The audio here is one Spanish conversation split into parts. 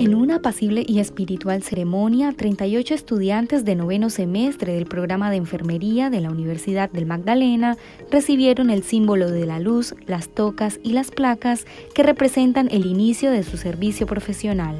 En una apacible y espiritual ceremonia, 38 estudiantes de noveno semestre del programa de enfermería de la Universidad del Magdalena recibieron el símbolo de la luz, las tocas y las placas que representan el inicio de su servicio profesional.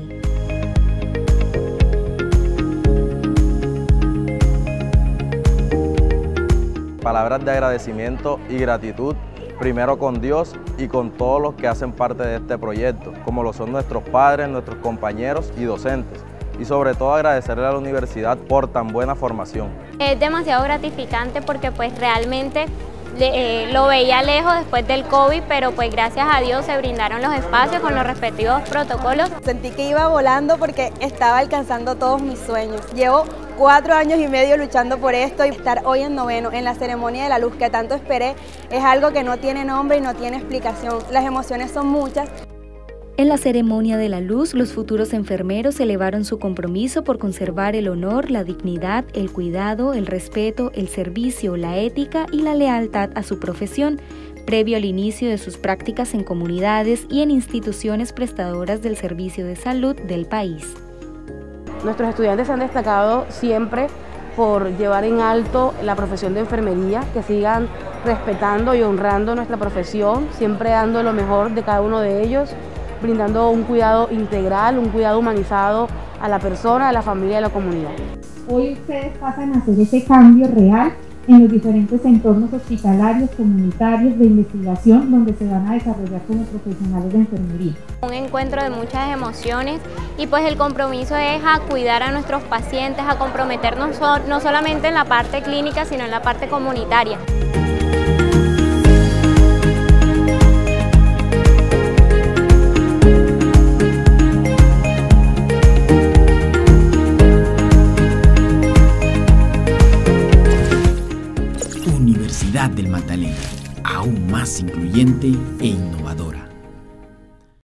Palabras de agradecimiento y gratitud, primero con Dios y con todos los que hacen parte de este proyecto, como lo son nuestros padres, nuestros compañeros y docentes. Y sobre todo agradecerle a la universidad por tan buena formación. Es demasiado gratificante porque pues realmente lo veía lejos después del COVID, pero pues gracias a Dios se brindaron los espacios con los respectivos protocolos. Sentí que iba volando porque estaba alcanzando todos mis sueños. Llevo 4 años y medio luchando por esto y estar hoy en noveno, en la ceremonia de la luz que tanto esperé, es algo que no tiene nombre y no tiene explicación. Las emociones son muchas. En la ceremonia de la luz, los futuros enfermeros elevaron su compromiso por conservar el honor, la dignidad, el cuidado, el respeto, el servicio, la ética y la lealtad a su profesión, previo al inicio de sus prácticas en comunidades y en instituciones prestadoras del servicio de salud del país. Nuestros estudiantes se han destacado siempre por llevar en alto la profesión de enfermería, que sigan respetando y honrando nuestra profesión, siempre dando lo mejor de cada uno de ellos, brindando un cuidado integral, un cuidado humanizado a la persona, a la familia y a la comunidad. Hoy ustedes pasan a hacer ese cambio real en los diferentes entornos hospitalarios, comunitarios, de investigación, donde se van a desarrollar como profesionales de enfermería. Un encuentro de muchas emociones y pues el compromiso es a cuidar a nuestros pacientes, a comprometernos no solamente en la parte clínica, sino en la parte comunitaria. Universidad del Magdalena, aún más incluyente e innovadora.